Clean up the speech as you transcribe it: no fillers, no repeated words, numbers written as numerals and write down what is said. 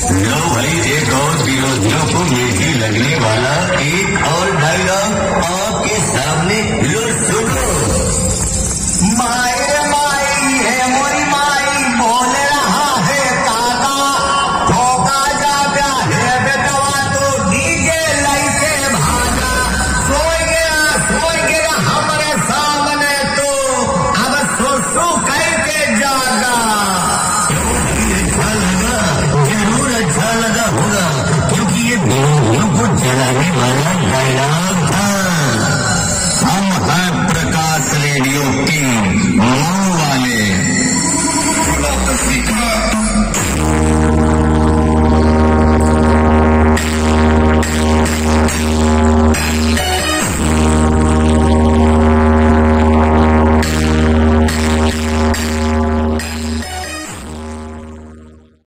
लो भाई, एक और विरोधियों को मीठी लगने वाला एक और डायलॉग आपके सामने लो